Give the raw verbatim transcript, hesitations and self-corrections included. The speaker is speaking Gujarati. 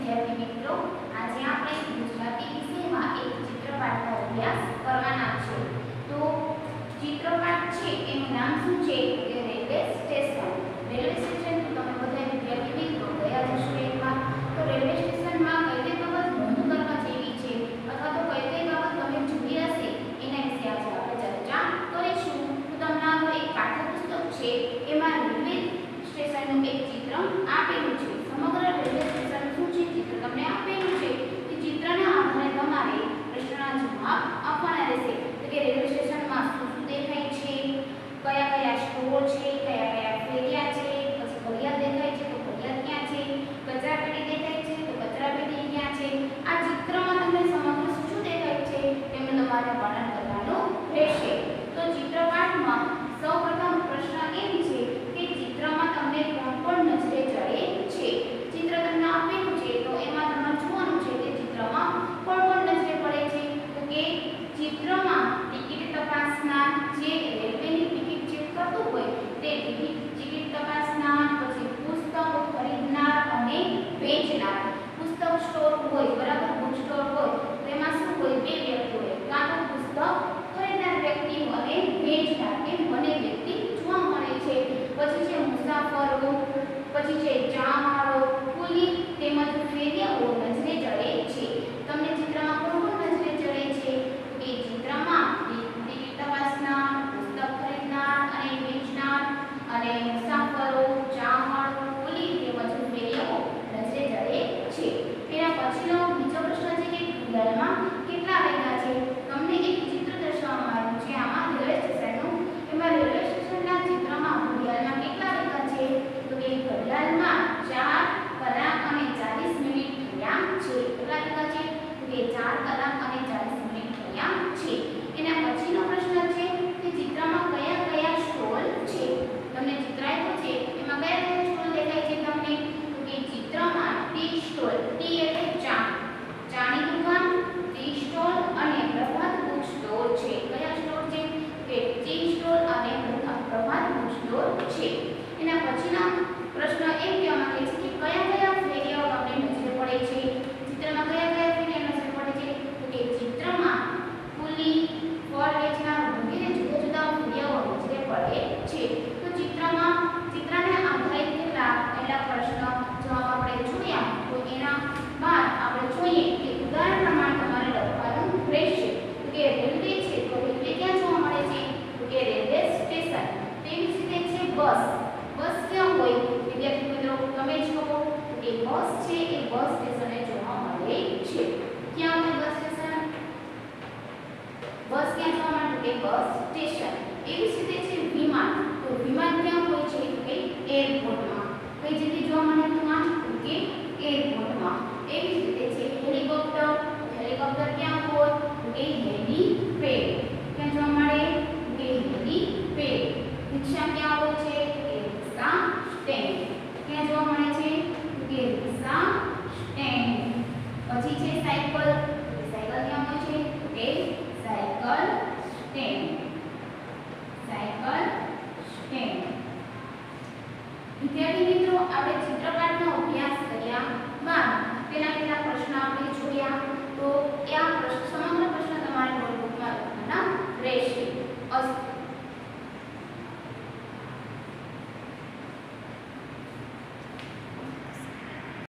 વિદ્યાર્થી મિત્રો, આજે આપણે ગુજરાતી વિષયમાં એક ચિત્રપાઠનો અભ્યાસ કરવાના છે. તો ચિત્રપાઠ છે એનું નામ શું છે? કે રેલવે સ્ટેશન. રેલવે સ્ટેશન તો તમે બધા વિદ્યાર્થી મિત્રો ગયા જશો એકવાર. તો રેલવે સ્ટેશનમાં કઈ કઈ બાબત નોંધ કરવા જેવી છે અથવા તો કઈ કઈ બાબત તમે જોઈ હશે એના વિશે આજે આપણે ચર્ચા કરીશું. તો તમને એક પાઠ્યપુસ્તક છે એમાં રેલવે સ્ટેશનનું એક ચિત્ર આપેલું છે. સમગ્ર રેલવે સ્ટેશન શું છે ચિત્ર તમને આપેલું છે. તે ચિત્રના આધારે તમારે પ્રશ્નના જવાબ આપવાના રહેશે. તો કે રેલવે સ્ટેશનમાં શું શું દેખાય છે, કયા કયા સ્ટોર છે, કયા કયા ફેરિયા છે, પછી ઘડિયાળ દેખાય છે તો ઘડિયાળ ક્યાં છે, કચરા પેટી દેખાય છે તો કચરા પેટી ક્યાં છે. આ ચિત્રમાં તમને સમગ્ર શું શું દેખાય છે તેનું તમારે વર્ણન કરવાનું રહેશે. તો ચિત્રપાઠમાં સૌપ્રથમ પ્રશ્ન એ છે કે ચિત્રમાં તમને કોણ કોણ નજરે ચડે છે. ચિત્ર તમને આપેલું છે તો એમાં તમારે જોવાનું છે કે ચિત્રમાં કોણ કોણ નજરે પડે છે. તો કે ચિત્રમાં ટિકિટ તપાસનાર, જે રેલવેની ટિકિટ ચેક કરતું હોય તે ટિકિટ તપાસનાર, પછી પુસ્તક ખરીદનાર અને વેચનાર. પુસ્તક સ્ટોર હોય બરાબર, બુક સ્ટોર હોય તેમાં શું હોય? બે વ્યક્તિ હોય, કાં તો પુસ્તક ખરીદનાર વ્યક્તિ અને વેચનાર એમ બંને વ્યક્તિ જોવા મળે છે. પછી છે મુસાફરો, પછી છે ચામારો, કુલી તેમજ ફેરિયાઓ નજરે ચડે છે. તમને ચિત્રમાં કોણ કોણ નજરે ચડે છે? કે ચિત્રમાં ટિકિટ તપાસનાર, પુસ્તક ખરીદનાર અને વેચનાર અને મુસાફરો, ચામારો, કુલી તેમજ ફેરિયાઓ નજરે ચડે છે. એના પછીનો બીજો પ્રશ્ન છે કે ઘડિયાળમાં કેટલા વાગ્યા છે. તમને એક ચિત્ર દર્શાવવામાં આવ્યું છે આમાં રેલવે સ્ટેશનનું. એમાં રેલવે સ્ટેશનના ચિત્રમાં ઘડિયાળમાં કેટલા વાગ્યા છે? તો કે ઘડિયાળમાં ચાર કલાક અને ચાલીસ મિનિટ થયા છે. કેટલા વાગ્યા છે? તો કે ચાર કલાક અને ચાલીસ મિનિટ થયા છે. એના પછીનો પ્રશ્ન છે કે ચિત્રમાં કયા કયા સ્ટોલ છે. તમને ચિત્ર આપ્યું છે એમાં કયા કયા સ્ટોલ દેખાય છે તમને? તો કે ચિત્રમાં ટી સ્ટોલ, ટી એટલે ચા, ચાની દુકાન, ટી સ્ટોલ અને પ્રભાત બુક સ્ટોર છે. કયા સ્ટોર છે? કે ટી સ્ટોલ અને પ્રભાત બુક સ્ટોર છે. એના પછીના પ્રશ્ન એમ કહેવા માંગે છે કે કયા કયા ફેરિયાઓ તમને નજરે પડે છે. ચિત્રમાં કયા કયા ફેરિયા નજરે પડે છે? તો કે ચિત્રમાં કુલી, ફળ વેચનાર વગેરે જુદા જુદા ફેરિયાઓ નજરે પડે છે. તો ચિત્રમાં ચિત્રને આધારિત કેટલા કેટલા પ્રશ્ન જવાબ આપણે જોયા. તો એના બાદ આપણે જોઈએ કે ઉદાહરણ પ્રમાણે તમારે લખવાનું રહેશે. તો કે રેલવે છે તો રેલવે ક્યાં જોવા મળે છે? તો કે રેલવે સ્ટેશન. તેવી જ રીતે છે બસ. બસ ક્યાં હોય? વિદ્યાર્થી મિત્રો તમે જ કહો. તો કે બસ છે એ બસ સ્ટેશને જોવા મળે છે. ક્યાં હોય બસ સ્ટેશન? બસ ક્યાં જોવા મળે? કે બસ સ્ટેશન. એવી જ રીતે છે વિમાન. તો વિમાન ક્યાં હોય છે? તો કે એરપોર્ટમાં. કઈ જગ્યાએ જોવા મળે વિમાન? તો કે એરપોર્ટમાં. એવી જ રીતે છે હેલિકોપ્ટર. હેલિકોપ્ટર ક્યાં હોય? તો કે હેલીપેડ. ક્યાં જોવા મળે? તો કે હેલીપેડ. રિક્ષા ક્યાં હોય છે? કે રિક્ષા સ્ટેન્ડ. ક્યાં જોવા મળે છે? તો કે રિક્ષા સ્ટેન્ડ. પછી છે સાયકલ. સાયકલ ક્યાં હોય છે? તો કે સાયકલ સ્ટેન્ડ. Cycle stand. વિદ્યાર્થી મિત્રો આપણે ચિત્રપાઠનો અભ્યાસ કર્યા બાદ તેના કેટલાક પ્રશ્ન આપણે જોયા. તો એ આ પ્રશ્ન સમગ્ર પ્રશ્ન તમારે